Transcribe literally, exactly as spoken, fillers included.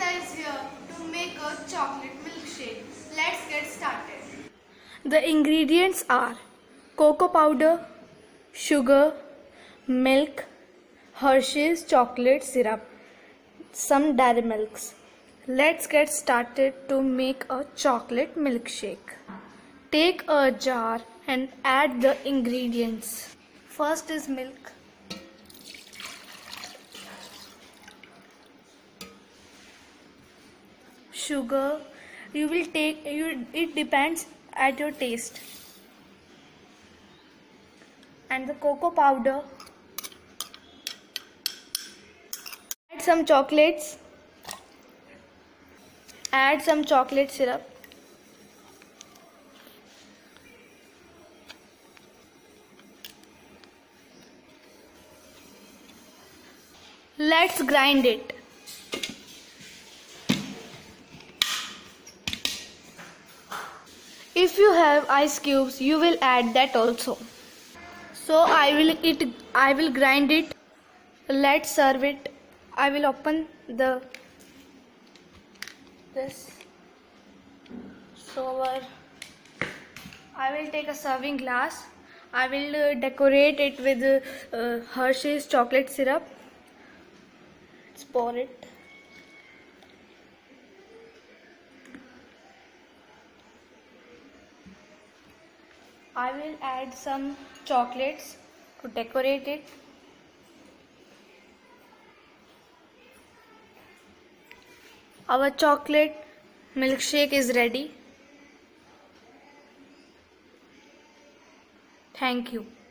Amrita is here to make a chocolate milkshake. Let's get started. The ingredients are cocoa powder, sugar, milk, Hershey's chocolate syrup, some dairy milks. Let's get started to make a chocolate milkshake. Take a jar and add the ingredients. First is milk. Sugar, you will take you it depends at your taste. And the cocoa powder. Add some chocolates. Add some chocolate syrup. Let's grind it. If you have ice cubes, you will add that also. So I will it I will grind it. Let's serve it. I will open the this. So I will take a serving glass. I will uh, decorate it with uh, Hershey's chocolate syrup. Let's pour it. I will add some chocolates to decorate it. Our chocolate milkshake is ready. Thank you.